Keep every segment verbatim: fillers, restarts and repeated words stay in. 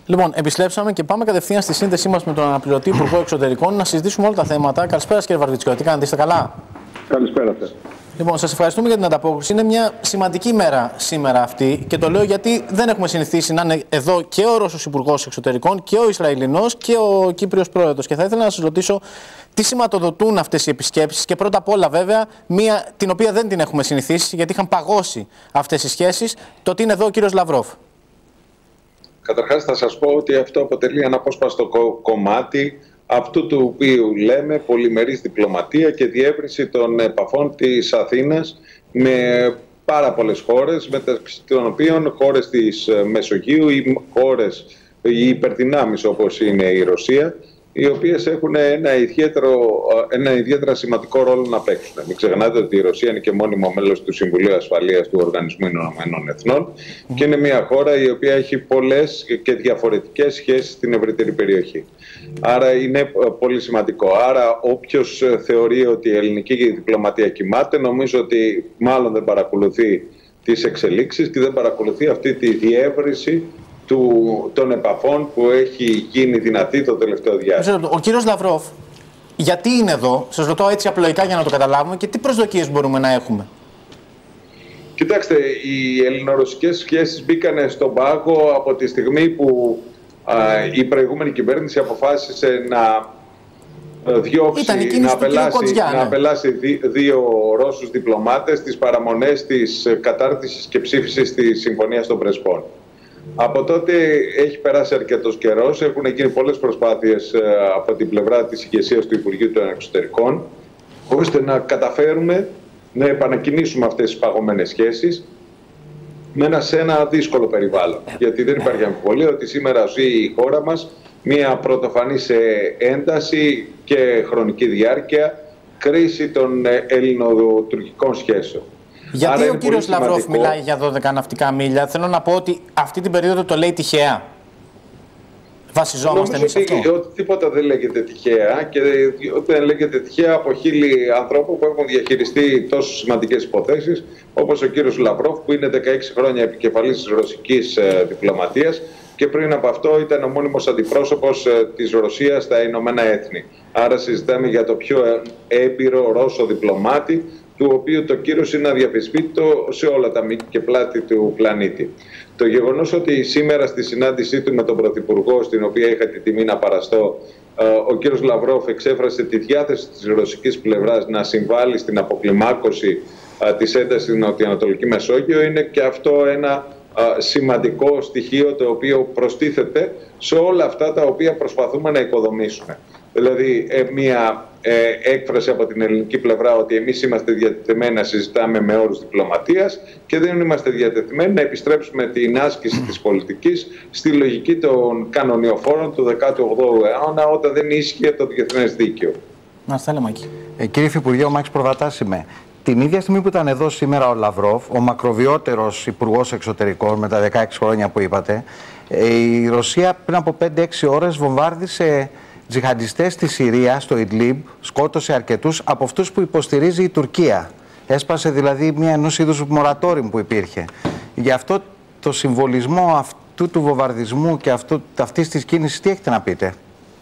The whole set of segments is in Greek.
Λοιπόν, επιστρέψαμε και πάμε κατευθείαν στη σύνδεσή μας με τον αναπληρωτή Υπουργό Εξωτερικών να συζητήσουμε όλα τα θέματα. Καλησπέρα, κύριε Βαρβιτσιώτη. Τι κάνετε, είστε καλά? Καλησπέρα σας. Λοιπόν, σας ευχαριστούμε για την ανταπόκριση. Είναι μια σημαντική μέρα σήμερα αυτή και το λέω γιατί δεν έχουμε συνηθίσει να είναι εδώ και ο Ρώσος Υπουργός Εξωτερικών και ο Ισραηλινός και ο Κύπριος Πρόεδρος. Και θα ήθελα να σας ρωτήσω τι σηματοδοτούν αυτές οι επισκέψεις και πρώτα απ' όλα, βέβαια, μία την οποία δεν την έχουμε συνηθίσει γιατί είχαν παγώσει αυτές οι σχέσεις, το ότι είναι εδώ ο κύριος Λαυρόφ. Καταρχάς θα σας πω ότι αυτό αποτελεί ένα απόσπαστο κομμάτι αυτού του οποίου λέμε πολυμερής διπλωματία και διεύρυνση των επαφών της Αθήνας με πάρα πολλές χώρες, μεταξύ των οποίων χώρες της Μεσογείου ή χώρες, οι υπερδυνάμεις όπως είναι η Ρωσία, οι οποίες έχουν ένα, ιδιαίτερο, ένα ιδιαίτερα σημαντικό ρόλο να παίξουν. Μην ξεχνάτε ότι η Ρωσία είναι και μόνιμο μέλος του Συμβουλίου Ασφαλείας του Οργανισμού Ηνωμένων Εθνών mm. και είναι μια χώρα η οποία έχει πολλές και διαφορετικές σχέσεις στην ευρύτερη περιοχή. Άρα είναι πολύ σημαντικό. Άρα όποιος θεωρεί ότι η ελληνική διπλωματία κοιμάται, νομίζω ότι μάλλον δεν παρακολουθεί τις εξελίξεις και δεν παρακολουθεί αυτή τη διεύρυνση Του, των επαφών που έχει γίνει δυνατή το τελευταίο διάστημα. Ο κύριος Λαυρόφ, γιατί είναι εδώ, σας ρωτώ έτσι απλοϊκά για να το καταλάβουμε, και τι προσδοκίες μπορούμε να έχουμε? Κοιτάξτε, οι ελληνορωσικές σχέσεις μπήκαν στον πάγο από τη στιγμή που α, η προηγούμενη κυβέρνηση αποφάσισε να διώξει, να απελάσει, Κοντζιά, ναι. να απελάσει δι, δύο Ρώσους διπλωμάτες στις παραμονές της κατάρτισης και ψήφισης της Συμφωνίας των Πρεσπών. Από τότε έχει περάσει αρκετός καιρός, έχουν γίνει πολλές προσπάθειες από την πλευρά της ηγεσίας του Υπουργείου των Εξωτερικών, ώστε να καταφέρουμε να επανακινήσουμε αυτές τις παγωμένες σχέσεις με ένα, σε ένα δύσκολο περιβάλλον. Γιατί δεν υπάρχει αμφιβολία ότι σήμερα ζει η χώρα μας μια πρωτοφανή σε ένταση και χρονική διάρκεια κρίση των ελληνοτουρκικών σχέσεων. Γιατί Άρα ο κύριος Λαυρόφ μιλάει για δώδεκα ναυτικά μίλια? Θέλω να πω ότι αυτή την περίοδο το λέει τυχαία. Βασιζόμαστε εμείς αυτό? Ότι τίποτα δεν λέγεται τυχαία και όταν λέγεται τυχαία από χίλιοι ανθρώπων που έχουν διαχειριστεί τόσο σημαντικές υποθέσεις όπως ο κύριος Λαυρόφ, που είναι δεκαέξι χρόνια επικεφαλής της ρωσικής ε, διπλωματίας και πριν από αυτό ήταν ο μόνιμος αντιπρόσωπος ε, της Ρωσίας στα Ηνωμένα Έθνη. Άρα συζητάμε για το πιο έμπειρο Ρώσο διπλωμάτη, του οποίου το κύρος είναι αδιαφεσβήτητο σε όλα τα μήκη και πλάτη του πλανήτη. Το γεγονός ότι σήμερα στη συνάντησή του με τον Πρωθυπουργό, στην οποία είχα τη τιμή να παραστώ, ο κύριος Λαυρόφ εξέφρασε τη διάθεση της ρωσικής πλευράς να συμβάλλει στην αποκλιμάκωση της έντασης στην Νοτιοανατολική Μεσόγειο, είναι και αυτό ένα σημαντικό στοιχείο το οποίο προστίθεται σε όλα αυτά τα οποία προσπαθούμε να οικοδομήσουμε. Δηλαδή μια ε, έκφραση από την ελληνική πλευρά ότι εμείς είμαστε διατεθειμένοι να συζητάμε με όρους διπλωματίας και δεν είμαστε διατεθειμένοι να επιστρέψουμε την άσκηση της πολιτικής στη λογική των κανονιοφόρων του δεκάτου ογδόου αιώνα, όταν δεν ίσχυε το διεθνές δίκαιο. Να στέλνουμε εκεί. Ε, κύριε Υφυπουργέ, ο Μάκης Προβατάς είμαι. Την ίδια στιγμή που ήταν εδώ σήμερα ο Λαυρόφ, ο μακροβιότερος Υπουργός Εξωτερικών με τα δεκαέξι χρόνια που είπατε, η Ρωσία πριν από πέντε έξι ώρες βομβάρδισε τζιχαντιστές στη Συρία, στο Ιντλίμπ, σκότωσε αρκετούς από αυτούς που υποστηρίζει η Τουρκία. Έσπασε δηλαδή μια ενός είδους μορατόριου που υπήρχε. Γι' αυτό το συμβολισμό αυτού του βομβαρδισμού και αυτού, αυτής της κίνησης, τι έχετε να πείτε?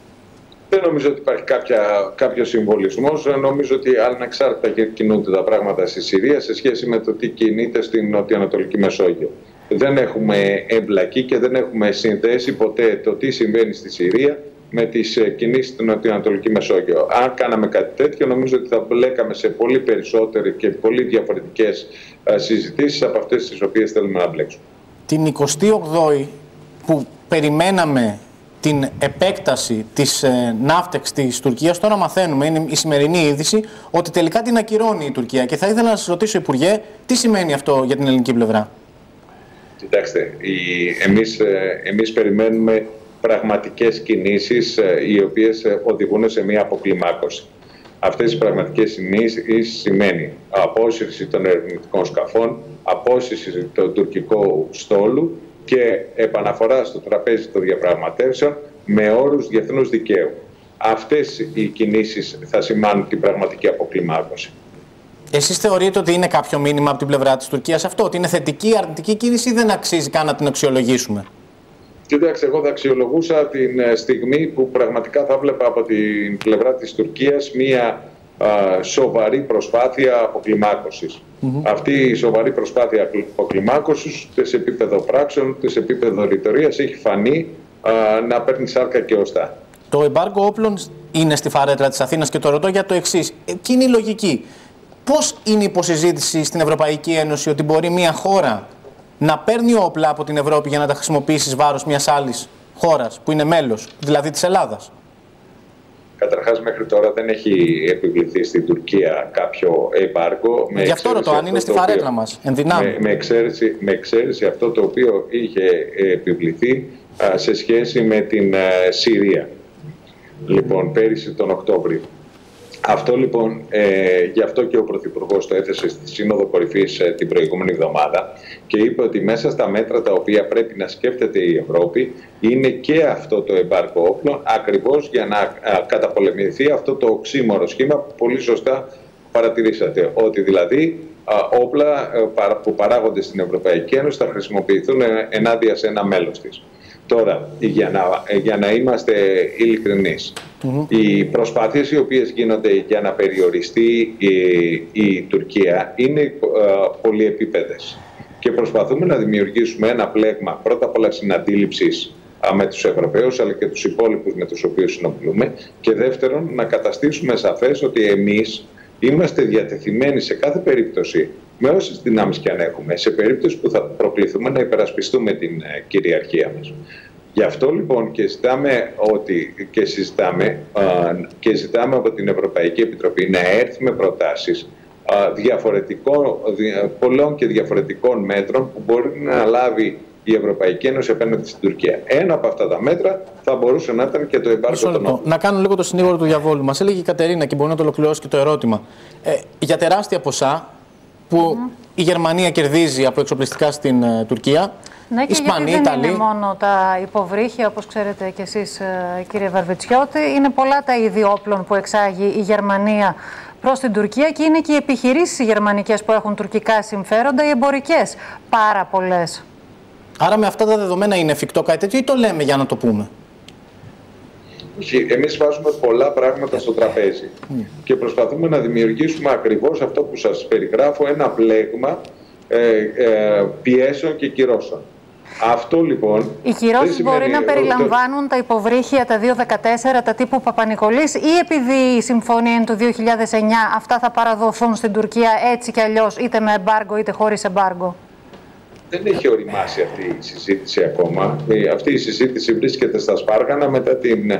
Δεν νομίζω ότι υπάρχει κάποια, κάποιο συμβολισμός. Νομίζω ότι ανεξάρτητα κινούνται τα πράγματα στη Συρία σε σχέση με το τι κινείται στην Νοτιοανατολική Μεσόγειο. Δεν έχουμε εμπλακεί και δεν έχουμε συνδέσει ποτέ το τι συμβαίνει στη Συρία με τις κινήσεις στην Νοτιοανατολική Μεσόγειο. Αν κάναμε κάτι τέτοιο, νομίζω ότι θα μπλέκαμε σε πολύ περισσότερες και πολύ διαφορετικές συζητήσεις από αυτές τις οποίες θέλουμε να μπλέξουμε. Την εικοστή όγδοη που περιμέναμε την επέκταση της ε, ναύτεξ της Τουρκίας, τώρα μαθαίνουμε, είναι η σημερινή είδηση, ότι τελικά την ακυρώνει η Τουρκία. Και θα ήθελα να σας ρωτήσω, Υπουργέ, τι σημαίνει αυτό για την ελληνική πλευρά? Κοιτάξτε, η, εμείς, εμείς περιμένουμε πραγματικές κινήσεις οι οποίες οδηγούν σε μια αποκλιμάκωση. Αυτές οι πραγματικές κινήσεις σημαίνει απόσυρση των ερευνητικών σκαφών, απόσυρση του τουρκικού στόλου και επαναφορά στο τραπέζι των διαπραγματεύσεων με όρους διεθνούς δικαίου. Αυτές οι κινήσεις θα σημάνουν την πραγματική αποκλιμάκωση. Εσείς θεωρείτε ότι είναι κάποιο μήνυμα από την πλευρά της Τουρκίας αυτό, ότι είναι θετική ή αρνητική κίνηση ή δεν αξίζει καν να την αξιολογήσουμε? Κοιτάξτε, εγώ θα αξιολογούσα την στιγμή που πραγματικά θα βλέπα από την πλευρά της Τουρκίας μία α, σοβαρή προσπάθεια αποκλιμάκωσης. Mm-hmm. Αυτή η σοβαρή προσπάθεια αποκλιμάκωσης, είτε σε επίπεδο πράξεων, είτε σε επίπεδο ρητορίας, έχει φανεί α, να παίρνει σάρκα και οστά. Το εμπάργκο όπλων είναι στη φαρέτρα της Αθήνας και το ρωτώ για το εξής. Εκείνη η λογική. Πώς είναι η υποσυζήτηση στην Ευρωπαϊκή Ένωση ότι μπορεί μια χώρα να παίρνει όπλα από την Ευρώπη για να τα χρησιμοποιήσει βάρος μιας άλλης χώρας που είναι μέλος, δηλαδή της Ελλάδας? Καταρχάς, μέχρι τώρα δεν έχει επιβληθεί στην Τουρκία κάποιο εμπάργκο. Γι' αυτό ρωτώ, αν είναι στη φαρέτρα μας, εν δυνάμει. Με, με, εξαίρεση, με εξαίρεση αυτό το οποίο είχε επιβληθεί α, σε σχέση με την α, Συρία. Λοιπόν, πέρυσι τον Οκτώβριο. Αυτό λοιπόν, ε, γι' αυτό και ο Πρωθυπουργός το έθεσε στη Σύνοδο Κορυφής ε, την προηγούμενη εβδομάδα και είπε ότι μέσα στα μέτρα τα οποία πρέπει να σκέφτεται η Ευρώπη είναι και αυτό το εμπάργκο όπλων, ακριβώς για να α, καταπολεμηθεί αυτό το οξύμορο σχήμα που πολύ σωστά παρατηρήσατε, ότι δηλαδή α, όπλα α, που παράγονται στην Ευρωπαϊκή Ένωση θα χρησιμοποιηθούν ενάντια σε ένα μέλος της. Τώρα, για να, για να είμαστε ειλικρινείς, mm-hmm. οι προσπάθειες οι οποίες γίνονται για να περιοριστεί η, η Τουρκία είναι uh, πολυεπίπεδες και προσπαθούμε να δημιουργήσουμε ένα πλέγμα πρώτα απ' όλα συναντήληψης uh, με τους Ευρωπαίους αλλά και τους υπόλοιπους με τους οποίους συνομιλούμε και δεύτερον να καταστήσουμε σαφές ότι εμείς είμαστε διατεθειμένοι σε κάθε περίπτωση με όσες δυνάμεις και αν έχουμε, σε περίπτωση που θα προκληθούμε να υπερασπιστούμε την ε, κυριαρχία μας. Γι' αυτό λοιπόν και ζητάμε, ότι, και, συζητάμε, ε, και ζητάμε από την Ευρωπαϊκή Επιτροπή να έρθει με προτάσεις ε, διαφορετικών, πολλών και διαφορετικών μέτρων που μπορεί να λάβει η Ευρωπαϊκή Ένωση απέναντι στην Τουρκία. Ένα από αυτά τα μέτρα θα μπορούσε να ήταν και το εμπάργκο των όπλων. Να κάνω λίγο το συνήγορο του διαβόλου. Μας έλεγε η Κατερίνα και μπορεί να το ολοκληρώσει και το ερώτημα. Ε, για τεράστια ποσά που mm. η Γερμανία κερδίζει από εξοπλιστικά στην uh, Τουρκία. Ναι, και Ισπανοί, γιατί δεν Ιταλοί. Είναι μόνο τα υποβρύχια, όπως ξέρετε και εσείς, κύριε Βαρβιτσιώτη. Είναι πολλά τα είδη όπλων που εξάγει η Γερμανία προς την Τουρκία και είναι και οι επιχειρήσεις οι γερμανικές που έχουν τουρκικά συμφέροντα, οι εμπορικές. Πάρα πολλές. Άρα με αυτά τα δεδομένα είναι εφικτό κάτι τέτοιο ή το λέμε για να το πούμε? Εμείς βάζουμε πολλά πράγματα στο τραπέζι mm. και προσπαθούμε να δημιουργήσουμε ακριβώς αυτό που σας περιγράφω, ένα πλέγμα ε, ε, πιέσεων και κυρώσεων. Αυτό λοιπόν... Οι κυρώσεις μπορεί να περιλαμβάνουν το... τα υποβρύχια, τα δύο δεκατέσσερα, τα τύπου Παπα-Νικολής, ή επειδή η συμφωνία είναι του δύο χιλιάδες εννιά, αυτά θα παραδοθούν στην Τουρκία έτσι κι αλλιώς, είτε με εμπάργκο είτε χωρίς εμπάργκο? Δεν έχει οριμάσει αυτή η συζήτηση ακόμα. Αυτή η συζήτηση βρίσκεται στα σπάργανα μετά την...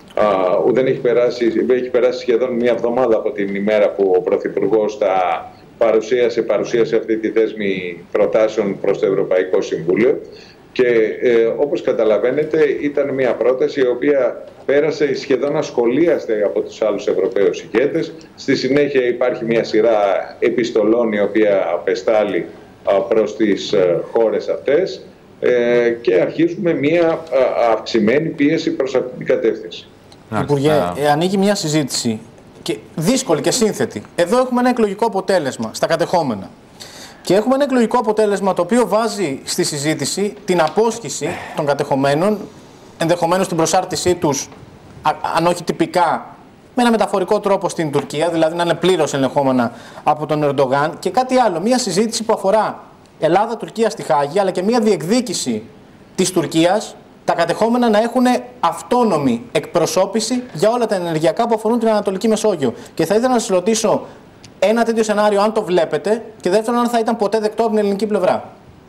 Uh, δεν έχει περάσει, έχει περάσει σχεδόν μία εβδομάδα από την ημέρα που ο Πρωθυπουργός τα παρουσίασε, παρουσίασε αυτή τη θέσμη προτάσεων προς το Ευρωπαϊκό Συμβούλιο και ε, όπως καταλαβαίνετε ήταν μία πρόταση η οποία πέρασε σχεδόν ασχολίαστη από τους άλλους Ευρωπαίους ηγέτες. Στη συνέχεια υπάρχει μία σειρά επιστολών η οποία απεστάλλει uh, προς τις uh, χώρες αυτές ε, και αρχίζουμε μία uh, αυξημένη πίεση προς αυτή την κατεύθυνση. Υπουργέ, ε, ανοίγει μια συζήτηση και δύσκολη και σύνθετη. Εδώ έχουμε ένα εκλογικό αποτέλεσμα στα κατεχόμενα. Και έχουμε ένα εκλογικό αποτέλεσμα το οποίο βάζει στη συζήτηση την απόσχηση των κατεχομένων, ενδεχομένως την προσάρτησή τους, α, αν όχι τυπικά, με ένα μεταφορικό τρόπο στην Τουρκία, δηλαδή να είναι πλήρως ελεγχόμενα από τον Ερντογάν. Και κάτι άλλο, μια συζήτηση που αφορά Ελλάδα-Τουρκία στη Χάγη, αλλά και μια διεκδίκηση της Τουρκίας τα κατεχόμενα να έχουν αυτόνομη εκπροσώπηση για όλα τα ενεργειακά που αφορούν την Ανατολική Μεσόγειο. Και θα ήθελα να σας ρωτήσω ένα τέτοιο σενάριο, αν το βλέπετε, και δεύτερον, αν θα ήταν ποτέ δεκτό από την ελληνική πλευρά.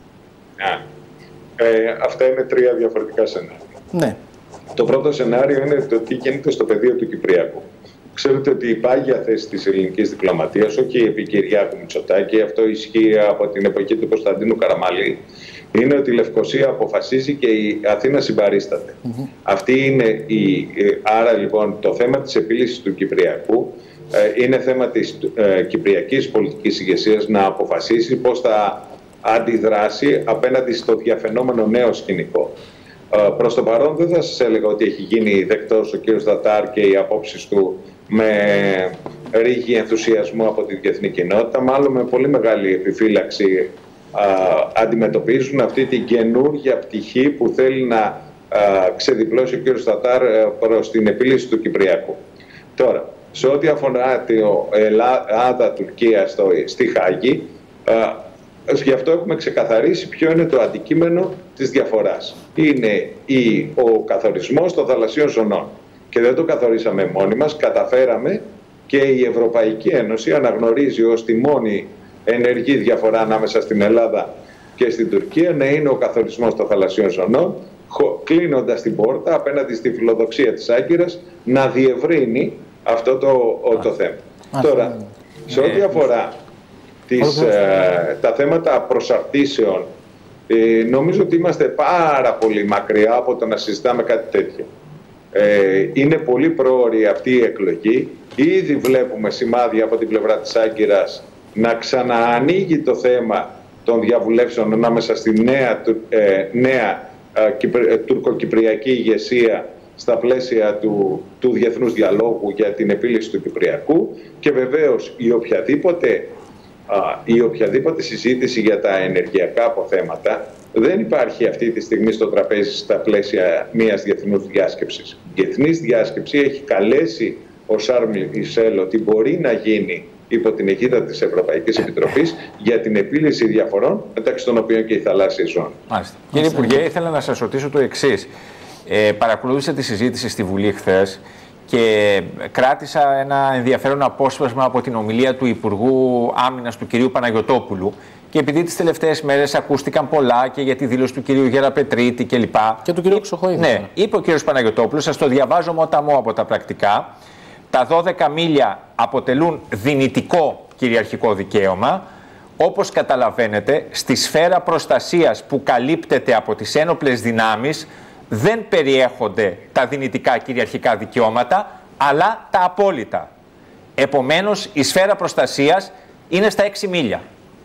Yeah. Ε, αυτά είναι τρία διαφορετικά σενάρια. Ναι. Το πρώτο σενάριο είναι το τι γίνεται στο πεδίο του Κυπριακού. Ξέρετε ότι η πάγια θέση της ελληνικής διπλωματίας, όχι επί Κυριάκου Μητσοτάκη, αυτό ισχύει από την εποχή του Κωνσταντίνου Καραμαλή, είναι ότι η Λευκοσία αποφασίζει και η Αθήνα συμπαρίσταται. Mm-hmm. Αυτή είναι η... Άρα λοιπόν το θέμα της επίλυσης του Κυπριακού ε, είναι θέμα της ε, κυπριακής πολιτικής ηγεσίας να αποφασίσει πώς θα αντιδράσει απέναντι στο διαφαινόμενο νέο σκηνικό. Ε, προς το παρόν δεν θα σας έλεγα ότι έχει γίνει δεκτός ο κ. Δατάρ και οι απόψεις του με ρίγη ενθουσιασμού από τη διεθνή κοινότητα, μάλλον με πολύ μεγάλη επιφύλαξη α, αντιμετωπίζουν αυτή την καινούργια πτυχή που θέλει να ξεδιπλώσει ο κ. Στατάρ προς την επίλυση του Κυπριακού. Τώρα, σε ό,τι αφορά το Ελλάδα-Τουρκία στη Χάγη, γι' αυτό έχουμε ξεκαθαρίσει ποιο είναι το αντικείμενο της διαφοράς. Είναι η, ο καθορισμός των θαλασσίων ζωνών. Και δεν το καθορίσαμε μόνοι μας, καταφέραμε και η Ευρωπαϊκή Ένωση αναγνωρίζει ως τη μόνη ενεργή διαφορά ανάμεσα στην Ελλάδα και στην Τουρκία να είναι ο καθορισμός των θαλασσίων ζωνών, κλείνοντας την πόρτα απέναντι στη φιλοδοξία της Άγκυρας να διευρύνει αυτό το, το θέμα. Α, Τώρα, σε ό,τι αφορά τις, ε, τα θέματα προσαρτήσεων, ε, νομίζω ότι είμαστε πάρα πολύ μακριά από το να συζητάμε κάτι τέτοιο. Ε, είναι πολύ πρόωρη αυτή η εκλογή. Ήδη βλέπουμε σημάδια από την πλευρά της Άγκυρας να ξαναανοίγει το θέμα των διαβουλεύσεων ανάμεσα στη νέα, ε, νέα ε, τουρκοκυπριακή ηγεσία στα πλαίσια του, του διεθνούς διαλόγου για την επίλυση του Κυπριακού και βεβαίως η οποιαδήποτε, α, η οποιαδήποτε συζήτηση για τα ενεργειακά αποθέματα δεν υπάρχει αυτή τη στιγμή στο τραπέζι στα πλαίσια μιας διεθνούς διάσκεψης. Η διεθνής διάσκεψη έχει καλέσει ο Σαρλ Μισελ ότι μπορεί να γίνει υπό την αιγίδα της Ευρωπαϊκής Επιτροπής για την επίλυση διαφορών μεταξύ των οποίων και η θαλάσσια ζώνη. Μάλιστα. Κύριε Υπουργέ, ήθελα να σας ρωτήσω το εξής. Ε, παρακολούθησα τη συζήτηση στη Βουλή χθες και κράτησα ένα ενδιαφέρον απόσπασμα από την ομιλία του Υπουργού Άμυνας του κυρίου Παναγιωτόπουλου και επειδή τις τελευταίες μέρες ακούστηκαν πολλά και για τη δήλωση του κυρίου Γεραπετρίτη κλπ. Και του κυρίου Ξοχοίδη. Ναι, είπε ο κύριος Παναγιωτόπουλος, σας το διαβάζω μοταμό από τα πρακτικά, τα δώδεκα μίλια αποτελούν δυνητικό κυριαρχικό δικαίωμα. Όπως καταλαβαίνετε, στη σφαίρα προστασίας που καλύπτεται από τις ένοπλες δυνάμεις δεν περιέχονται τα δυνητικά κυριαρχικά δικαιώματα, αλλά τα απόλυτα. Επομένως, η σφαίρα προστασίας είναι στα έξι μίλια.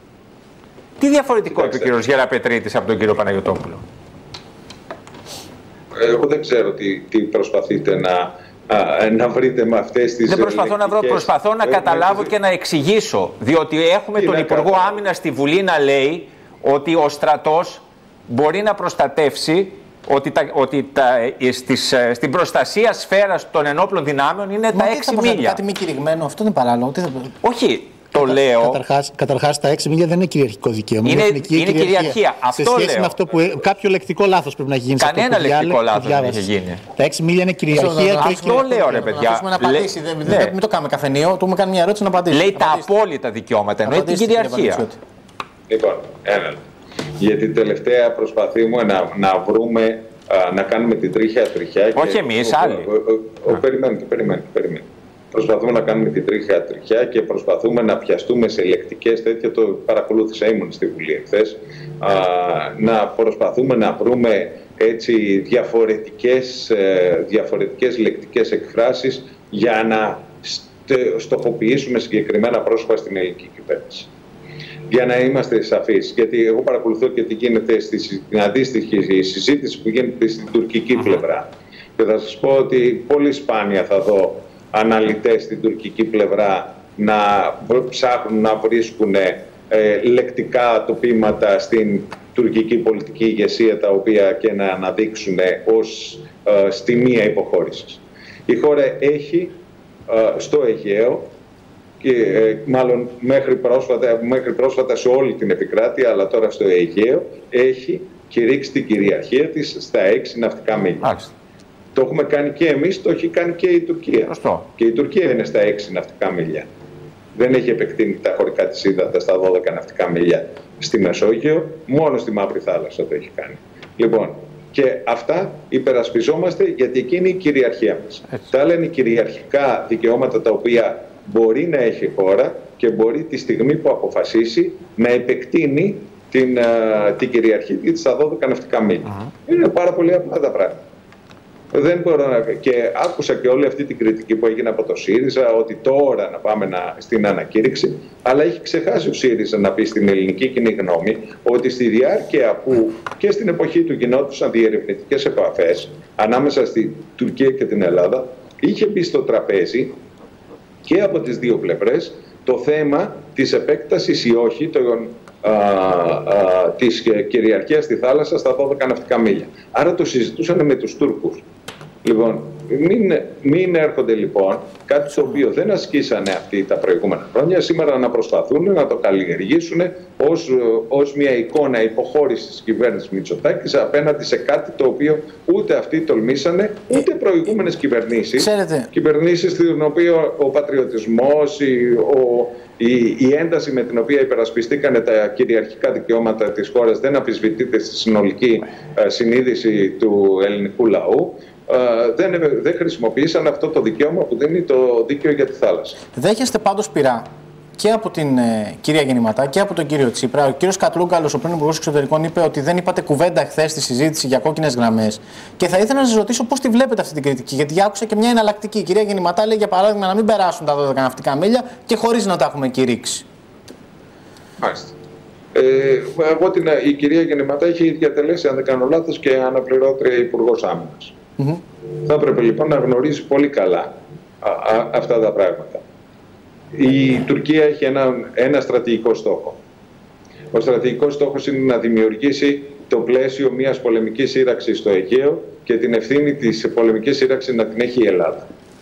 Τι διαφορετικό είπε ο κύριος Γεραπετρίτης από τον κύριο Παναγιωτόπουλο? Εγώ δεν ξέρω τι, τι προσπαθείτε να, α, να βρείτε με αυτές τις... Δεν προσπαθώ να βρω, προσπαθώ να καταλάβω και να εξηγήσω. Διότι έχουμε τον Υπουργό Άμυνας στη Βουλή να λέει ότι ο στρατός μπορεί να προστατεύσει, ότι, τα, ότι τα, στις, στην προστασία σφαίρας των ενόπλων δυνάμεων είναι Μα τα έξι μίλια. Κάτι μη κηρυγμένο, αυτό είναι παράλογο. Τι θα... Όχι, το Κατα, λέω. Καταρχάς, καταρχάς, τα έξι μίλια δεν είναι κυριαρχικό δικαίωμα. Είναι, είναι, είναι κυριαρχία. κυριαρχία. Αυτό σε σχέση λέω. με αυτό που κάποιο λεκτικό λάθος πρέπει να γίνει. Κανένα λεκτικό λάθος δεν έχει γίνει. Τα έξι μίλια είναι κυριαρχία. Αυτό, αυτό όχι λέω, ρε παιδιά. Να απαντήσει. Δεν, ναι. δεν, μην το κάνουμε καφενείο. Του έχουμε κάνει μια ερώτηση να απαντήσει. Λέει τα απόλυτα δικαιώματα. Εννοεί την κυριαρχία. Λοιπόν, ένα. Γιατί τελευταία προσπαθούμε να, να βρούμε, α, να κάνουμε την τρίχια τριχιά. Όχι εμείς, άλλοι. Περιμένετε, περιμένετε, περιμένετε. Προσπαθούμε να κάνουμε την τρίχια τριχιά και προσπαθούμε να πιαστούμε σε λεκτικές τέτοια. Το παρακολούθησα, ήμουν στη Βουλή εχθές. Α, να προσπαθούμε να βρούμε έτσι διαφορετικές, ε, διαφορετικές λεκτικές εκφράσεις για να στοχοποιήσουμε συγκεκριμένα πρόσωπα στην ελληνική κυβέρνηση. Για να είμαστε σαφείς, γιατί εγώ παρακολουθώ και τι γίνεται στην αντίστοιχη συζήτηση που γίνεται στην τουρκική πλευρά. Και θα σας πω ότι πολύ σπάνια θα δω αναλυτές στην τουρκική πλευρά να ψάχνουν να βρίσκουν ε, λεκτικά τοπήματα στην τουρκική πολιτική ηγεσία τα οποία και να αναδείξουν ως ε, στιγμία υποχώρησης. Η χώρα έχει ε, στο Αιγαίο και ε, μάλλον μέχρι πρόσφατα, μέχρι πρόσφατα σε όλη την επικράτεια, αλλά τώρα στο Αιγαίο, έχει κηρύξει την κυριαρχία της στα έξι ναυτικά μίλια. Άξι. Το έχουμε κάνει και εμείς, το έχει κάνει και η Τουρκία. Ωστό. Και η Τουρκία είναι στα έξι ναυτικά μίλια. Δεν έχει επεκτείνει τα χωρικά της ύδατα στα δώδεκα ναυτικά μίλια στη Μεσόγειο, μόνο στη Μαύρη Θάλασσα το έχει κάνει. Λοιπόν, και αυτά υπερασπιζόμαστε γιατί εκεί είναι η κυριαρχία μας. Έτσι. Τα άλλα είναι κυριαρχικά δικαιώματα τα οποία μπορεί να έχει η χώρα και μπορεί τη στιγμή που αποφασίσει να επεκτείνει την, uh, την κυριαρχία της στα δώδεκα ναυτικά μίλια. Uh-huh. Είναι πάρα πολύ απλά τα πράγματα. Δεν μπορώ να... Και άκουσα και όλη αυτή την κριτική που έγινε από το ΣΥΡΙΖΑ ότι τώρα να πάμε να... στην ανακήρυξη, αλλά έχει ξεχάσει ο ΣΥΡΙΖΑ να πει στην ελληνική κοινή γνώμη ότι στη διάρκεια που και στην εποχή του γινόντουσαν διερευνητικές επαφές ανάμεσα στη Τουρκία και την Ελλάδα, είχε μπει στο τραπέζι και από τις δύο πλευρές το θέμα της επέκτασης ή όχι των α, α, της κυριαρχίας στη θάλασσα στα δώδεκα ναυτικά μίλια. Άρα το συζητούσαν με τους Τούρκους. Λοιπόν, μην, μην έρχονται λοιπόν κάτι το οποίο δεν ασκήσανε αυτοί τα προηγούμενα χρόνια, σήμερα να προσπαθούν να το καλλιεργήσουν ως, ως μια εικόνα υποχώρησης της κυβέρνησης Μητσοτάκη απέναντι σε κάτι το οποίο ούτε αυτοί τολμήσανε, ούτε προηγούμενες κυβερνήσεις. Ξέρετε. Κυβερνήσεις στην οποία ο πατριωτισμός, η, ο, η, η ένταση με την οποία υπερασπιστήκανε τα κυριαρχικά δικαιώματα της χώρας δεν αμφισβητείται στη συνολική ε, συνείδηση του ελληνικού λαού. Uh, δεν, δεν χρησιμοποίησαν αυτό το δικαίωμα που δίνει το δίκαιο για τη θάλασσα. Δέχεστε πάντως πειρά και από την ε, κυρία Γεννηματά και από τον κύριο Τσίπρα. Ο κύριος Κατρούγκαλος, ο πρώην Υπουργός Εξωτερικών, είπε ότι δεν είπατε κουβέντα χθες στη συζήτηση για κόκκινες γραμμές. Και θα ήθελα να σας ρωτήσω πώς τη βλέπετε αυτή την κριτική. Γιατί άκουσα και μια εναλλακτική. Η κυρία Γεννηματά λέει για παράδειγμα να μην περάσουν τα δώδεκα ναυτικά μίλια και χωρίς να τα έχουμε κηρύξει. Μάλιστα. Ε, εγώ την, η κυρία Γεννηματά έχει διατελέσει, αν δεν κάνω λάθος, και αναπληρώτρια Υπουργός Άμυνας. Mm-hmm. Θα έπρεπε λοιπόν να γνωρίζει πολύ καλά α, α, αυτά τα πράγματα. Η Τουρκία έχει ένα, ένα στρατηγικό στόχο. Ο στρατηγικός στόχος είναι να δημιουργήσει το πλαίσιο μιας πολεμικής σύραξης στο Αιγαίο και την ευθύνη της πολεμικής σύραξης να την έχει η Ελλάδα.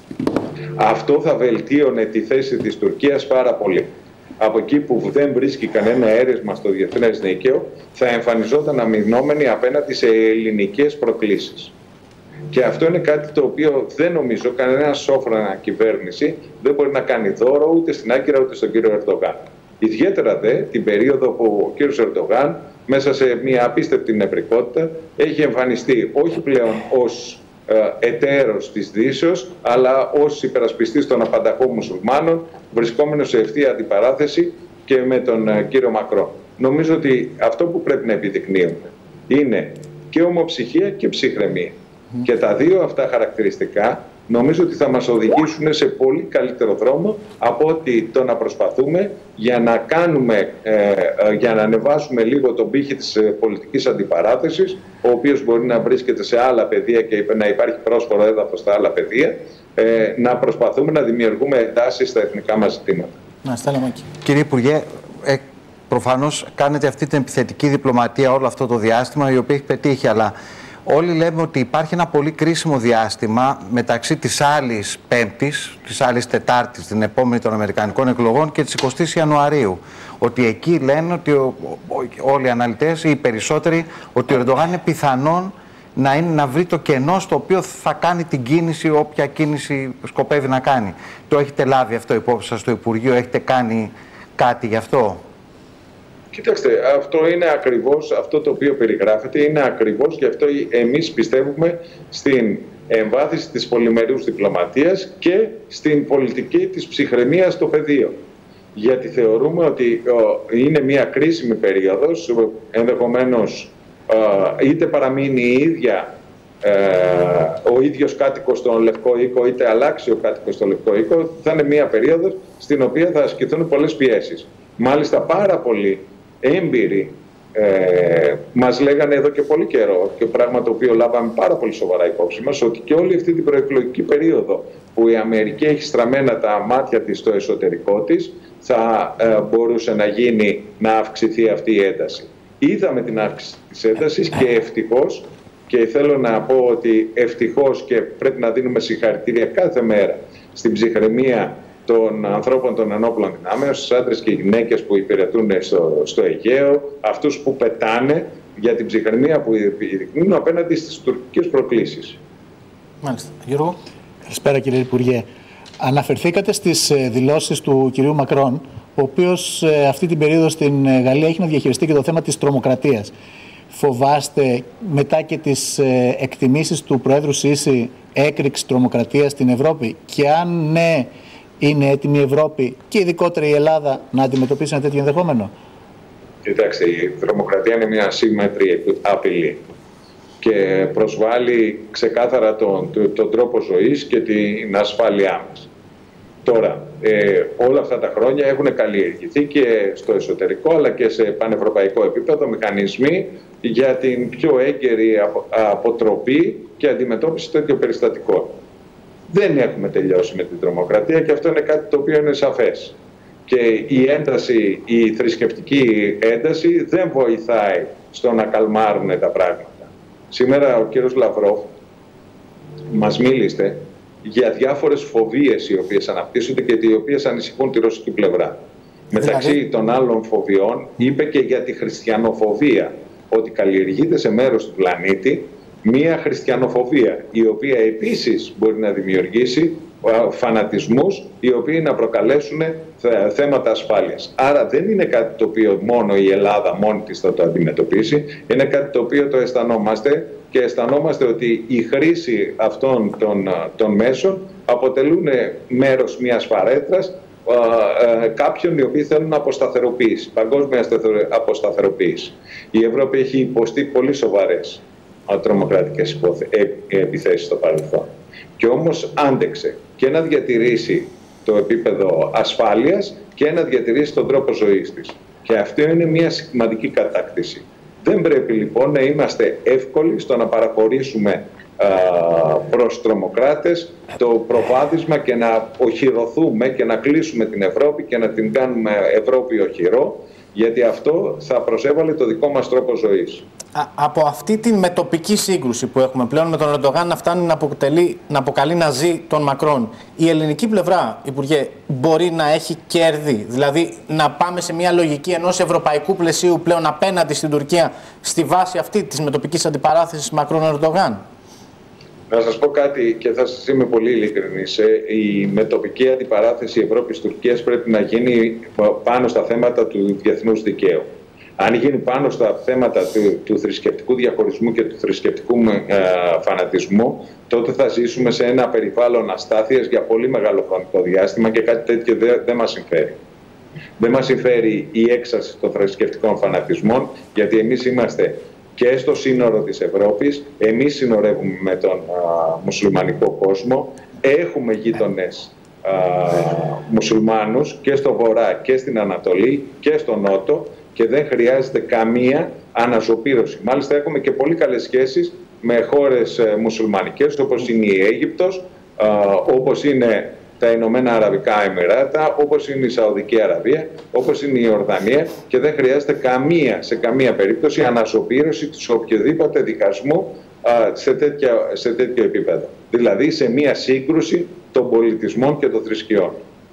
Αυτό θα βελτίωνε τη θέση της Τουρκίας πάρα πολύ. Από εκεί που δεν βρίσκει κανένα αίρεσμα στο διεθνές δίκαιο, θα εμφανιζόταν αμυνόμενη απέναντι σε ελληνικές προκλήσεις. Και αυτό είναι κάτι το οποίο δεν νομίζω κανένα σόφρονα κυβέρνηση δεν μπορεί να κάνει δώρο ούτε στην Άγκυρα ούτε στον κύριο Ερντογάν. Ιδιαίτερα δε την περίοδο που ο κύριος Ερντογάν μέσα σε μια απίστευτη νευρικότητα έχει εμφανιστεί όχι πλέον ως ε, εταίρος της Δύσεως, αλλά ως υπερασπιστής των απανταχών μουσουλμάνων, βρισκόμενος σε ευθεία αντιπαράθεση και με τον ε, κύριο Μακρόν. Νομίζω ότι αυτό που πρέπει να επιδεικνύουμε είναι και ομοψυχία και ψυχραιμία. Mm. Και τα δύο αυτά χαρακτηριστικά νομίζω ότι θα μας οδηγήσουν σε πολύ καλύτερο δρόμο από ότι το να προσπαθούμε για να κάνουμε, ε, ε, για να ανεβάσουμε λίγο τον πύχη της ε, πολιτικής αντιπαράθεσης, ο οποίος μπορεί να βρίσκεται σε άλλα πεδία και να υπάρχει πρόσφορο έδαφος στα άλλα πεδία, ε, να προσπαθούμε να δημιουργούμε εντάσεις στα εθνικά μας ζητήματα. Να, στέλναμε. Κύριε Υπουργέ, ε, προφανώς κάνετε αυτή την επιθετική διπλωματία όλο αυτό το διάστημα, η οποία έχει πετύχει, αλλά όλοι λέμε ότι υπάρχει ένα πολύ κρίσιμο διάστημα μεταξύ της άλλης Πέμπτης, της άλλης Τετάρτης, την επόμενη των Αμερικανικών εκλογών και της εικοστής Ιανουαρίου. Ότι εκεί λένε ότι ο, ο, όλοι οι αναλυτές ή οι περισσότεροι ότι ο Ερντογάν είναι πιθανόν να, είναι, να βρει το κενό στο οποίο θα κάνει την κίνηση, όποια κίνηση σκοπεύει να κάνει. Το έχετε λάβει αυτό υπόψη σας στο Υπουργείο, έχετε κάνει κάτι γι' αυτό? Κοιτάξτε, αυτό είναι ακριβώς, αυτό το οποίο περιγράφεται είναι ακριβώς, γι' αυτό εμείς πιστεύουμε στην εμβάθυνση της πολυμερούς διπλωματίας και στην πολιτική της ψυχραιμίας στο πεδίο. Γιατί θεωρούμε ότι είναι μια κρίσιμη περίοδος, ενδεχομένως είτε παραμείνει η ίδια, ο ίδιος κάτοικος στον Λευκό Οίκο, είτε αλλάξει ο κάτοικος στον Λευκό Οίκο, θα είναι μια περίοδος στην οποία θα ασκηθούν πολλές πιέσεις. Μάλιστα πάρα πολύ έμπειροι ε, μας λέγανε εδώ και πολύ καιρό, και πράγμα το οποίο λάβαμε πάρα πολύ σοβαρά υπόψη μας, ότι και όλη αυτή την προεκλογική περίοδο που η Αμερική έχει στραμμένα τα μάτια της στο εσωτερικό της, θα ε, μπορούσε να γίνει, να αυξηθεί αυτή η ένταση. Είδαμε την αύξηση της έντασης και ευτυχώς, και θέλω να πω ότι ευτυχώς, και πρέπει να δίνουμε συγχαρητήρια κάθε μέρα στην ψυχραιμία των ανθρώπων των ενόπλων δυνάμεων, στους άντρες και γυναίκες που υπηρετούν στο, στο Αιγαίο, αυτούς που πετάνε, για την ψυχραιμία που επιδεικνύουν απέναντι στις τουρκικές προκλήσεις. Μάλιστα. Γιώργο. Καλησπέρα κύριε Υπουργέ. Αναφερθήκατε στις δηλώσεις του κυρίου Μακρόν, ο οποίος αυτή την περίοδο στην Γαλλία έχει να διαχειριστεί και το θέμα της τρομοκρατίας. Φοβάστε μετά και τις εκτιμήσεις του Προέδρου Σίση έκρηξη τρομοκρατίας στην Ευρώπη, και αν ναι, είναι έτοιμη η Ευρώπη και ειδικότερα η Ελλάδα να αντιμετωπίσει ένα τέτοιο ενδεχόμενο? Κοιτάξτε, η τρομοκρατία είναι μια ασύμμετρη απειλή και προσβάλλει ξεκάθαρα τον, τον, τον τρόπο ζωής και την ασφάλειά μας. Τώρα, ε, όλα αυτά τα χρόνια έχουν καλλιεργηθεί και στο εσωτερικό αλλά και σε πανευρωπαϊκό επίπεδο μηχανισμοί για την πιο έγκαιρη απο, αποτροπή και αντιμετώπιση τέτοιων περιστατικών. Δεν έχουμε τελειώσει με την τρομοκρατία και αυτό είναι κάτι το οποίο είναι σαφές. Και η ένταση, η θρησκευτική ένταση δεν βοηθάει στο να καλμάρουν τα πράγματα. Σήμερα ο κύριος Λαυρόφ μας μίλησε για διάφορες φοβίες οι οποίες αναπτύσσονται και οι οποίες ανησυχούν τη ρωσική πλευρά. Μεταξύ των άλλων φοβιών είπε και για τη χριστιανοφοβία, ότι καλλιεργείται σε μέρος του πλανήτη μία χριστιανοφοβία, η οποία επίσης μπορεί να δημιουργήσει φανατισμούς οι οποίοι να προκαλέσουν θέματα ασφάλειας. Άρα δεν είναι κάτι το οποίο μόνο η Ελλάδα μόνη της θα το αντιμετωπίσει, είναι κάτι το οποίο το αισθανόμαστε και αισθανόμαστε ότι η χρήση αυτών των, των μέσων αποτελούν μέρος μιας φαρέτρας κάποιων οι οποίοι θέλουν αποσταθεροποίηση, παγκόσμια αποσταθεροποίηση. Η Ευρώπη έχει υποστεί πολύ σοβαρές τρομοκρατικές επιθέσεις στο παρελθόν. Και όμως άντεξε και να διατηρήσει το επίπεδο ασφάλειας και να διατηρήσει τον τρόπο ζωής της. Και αυτό είναι μια σημαντική κατάκτηση. Δεν πρέπει λοιπόν να είμαστε εύκολοι στο να παραχωρήσουμε α, προς τρομοκράτες το προβάδισμα και να οχυρωθούμε και να κλείσουμε την Ευρώπη και να την κάνουμε Ευρώπη οχυρό, γιατί αυτό θα προσέβαλε το δικό μας τρόπο ζωής. Α, από αυτή τη μετοπική σύγκρουση που έχουμε πλέον με τον Ερντογάν να φτάνει να, αποτελεί, να αποκαλεί ναζί τον Μακρόν, η ελληνική πλευρά, Υπουργέ, μπορεί να έχει κέρδη, δηλαδή να πάμε σε μια λογική ενός ευρωπαϊκού πλαισίου πλέον απέναντι στην Τουρκία στη βάση αυτή της μετοπικής αντιπαράθεσης Μακρόν-Ερντογάν? Να σας πω κάτι και θα σας είμαι πολύ ειλικρινής. Η μετοπική αντιπαράθεση Ευρώπης-Τουρκίας πρέπει να γίνει πάνω στα θέματα του διεθνούς δικαίου. Αν γίνει πάνω στα θέματα του, του θρησκευτικού διαχωρισμού και του θρησκευτικού ε, φανατισμού, τότε θα ζήσουμε σε ένα περιβάλλον αστάθειας για πολύ μεγάλο χρονικό διάστημα και κάτι τέτοιο δεν δε μας συμφέρει. Δεν μας συμφέρει η έξαρση των θρησκευτικών φανατισμών, γιατί εμείς είμαστε και στο σύνορο της Ευρώπης, εμείς συνορεύουμε με τον α, μουσουλμανικό κόσμο, έχουμε γείτονες α, μουσουλμάνους και στο βορρά και στην Ανατολή και στο νότο και δεν χρειάζεται καμία αναζωπήρωση. Μάλιστα έχουμε και πολύ καλές σχέσεις με χώρες ε, μουσουλμανικές όπως είναι η Αίγυπτος, α, όπως είναι τα Ηνωμένα Αραβικά Εμιράτα, όπως είναι η Σαουδική Αραβία, όπως είναι η Ιορδανία και δεν χρειάζεται καμία, σε καμία περίπτωση αναζωπήρωση του οποιοδήποτε δικασμού α, σε, τέτοια, σε τέτοιο επίπεδο. Δηλαδή σε μία σύγκρουση των πολιτισμών και των θρησκειών.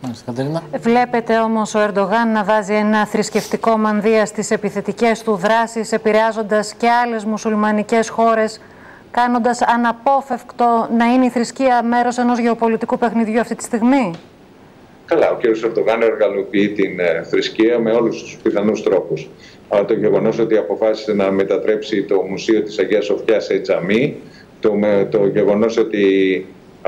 Βλέπετε όμως ο Ερντογάν να βάζει ένα θρησκευτικό μανδύα στις επιθετικές του δράσεις, επηρεάζοντας και άλλες μουσουλμανικές χώρες, κάνοντας αναπόφευκτο να είναι η θρησκεία μέρος ενός γεωπολιτικού παιχνιδιού αυτή τη στιγμή? Καλά, ο κ. Ερντογάν εργαλοποιεί την ε, θρησκεία με όλους τους πιθανούς τρόπους. Α, το γεγονός ότι αποφάσισε να μετατρέψει το Μουσείο της Αγίας Σοφιάς σε τζαμί, το, με, το γεγονός ότι α,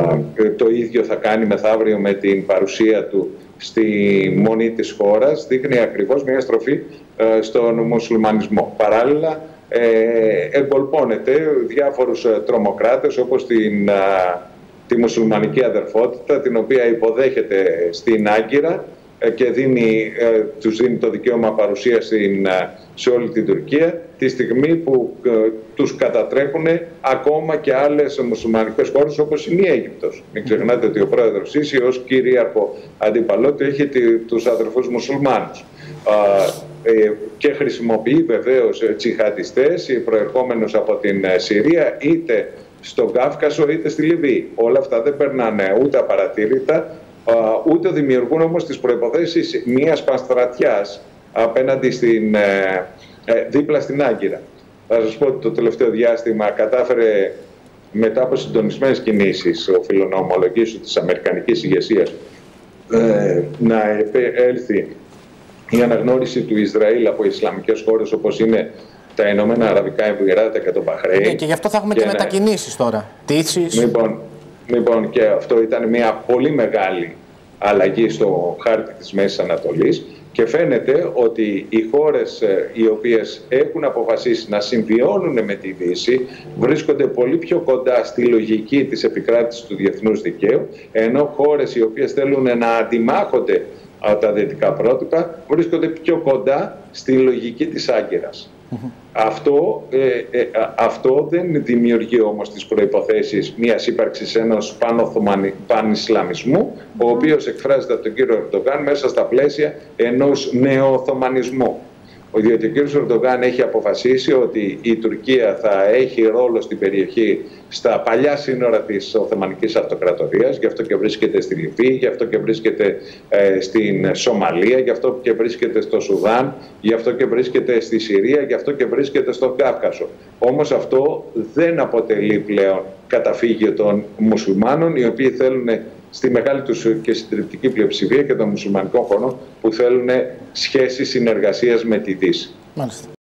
το ίδιο θα κάνει μεθαύριο με την παρουσία του στη μονή της χώρας, δείχνει ακριβώς μια στροφή ε, στον μουσουλμανισμό. Παράλληλα, Ε, εγκολπώνεται διάφορους ε, τρομοκράτες όπως την, α, τη μουσουλμανική αδερφότητα, την οποία υποδέχεται στην Άγκυρα ε, και δίνει, ε, τους δίνει το δικαίωμα παρουσία στην, ε, σε όλη την Τουρκία, τη στιγμή που ε, τους κατατρέχουν ακόμα και άλλες μουσουλμανικές χώρες όπως είναι η Αίγυπτος. Μην ξεχνάτε ότι ο πρόεδρος Σίση ως κυρίαρχο αντίπαλό του έχει τους αδερφούς μουσουλμάνους. Ε, και χρησιμοποιεί βεβαίως τσιχαντιστές προερχόμενους από την Συρία είτε στον Κάφκασο είτε στη Λιβύη. Όλα αυτά δεν περνάνε ούτε απαρατήρητα, ούτε δημιουργούν όμως τις προϋποθέσεις μιας πανστρατιάς απέναντι στην, ε, ε, δίπλα στην Άγκυρα. Θα σας πω ότι το τελευταίο διάστημα κατάφερε μετά από συντονισμένες κινήσεις, οφείλω να ομολογήσω, της αμερικανικής ηγεσίας ε, να έλθει η αναγνώριση του Ισραήλ από Ισλαμικές χώρες όπως είναι τα Ηνωμένα Αραβικά Εμιράτα και το Μπαχρέιν. Και, και γι' αυτό θα έχουμε και, και μετακινήσεις τώρα. Τήσεις. Λοιπόν, λοιπόν, και αυτό ήταν μια πολύ μεγάλη αλλαγή στο χάρτη της Μέσης Ανατολής και φαίνεται ότι οι χώρες οι οποίες έχουν αποφασίσει να συμβιώνουν με τη Δύση βρίσκονται πολύ πιο κοντά στη λογική της επικράτησης του διεθνούς δικαίου, ενώ χώρες οι οποίες θέλουν να αντιμάχονται τα δυτικά πρότυπα βρίσκονται πιο κοντά στη λογική της Άγκυρας. Mm-hmm. Αυτό, ε, ε, αυτό δεν δημιουργεί όμως τις προϋποθέσεις μιας ύπαρξης ενός πανισλαμισμού, ο οποίος εκφράζεται από τον κύριο Ερντογάν μέσα στα πλαίσια ενός νεοοθωμανισμού. Διότι ο κ. Ερντογάν έχει αποφασίσει ότι η Τουρκία θα έχει ρόλο στην περιοχή στα παλιά σύνορα της Οθωμανικής Αυτοκρατορίας, γι' αυτό και βρίσκεται στη Λιβύη, γι' αυτό και βρίσκεται ε, στην Σομαλία, γι' αυτό και βρίσκεται στο Σουδάν, γι' αυτό και βρίσκεται στη Συρία, γι' αυτό και βρίσκεται στον Κάυκασο. Όμως αυτό δεν αποτελεί πλέον καταφύγιο των μουσουλμάνων, οι οποίοι θέλουν στη μεγάλη τους και συντριπτική πλειοψηφία και των μουσουλμανικών χωρών που θέλουν σχέσεις συνεργασίας με τη Δύση. Μάλιστα.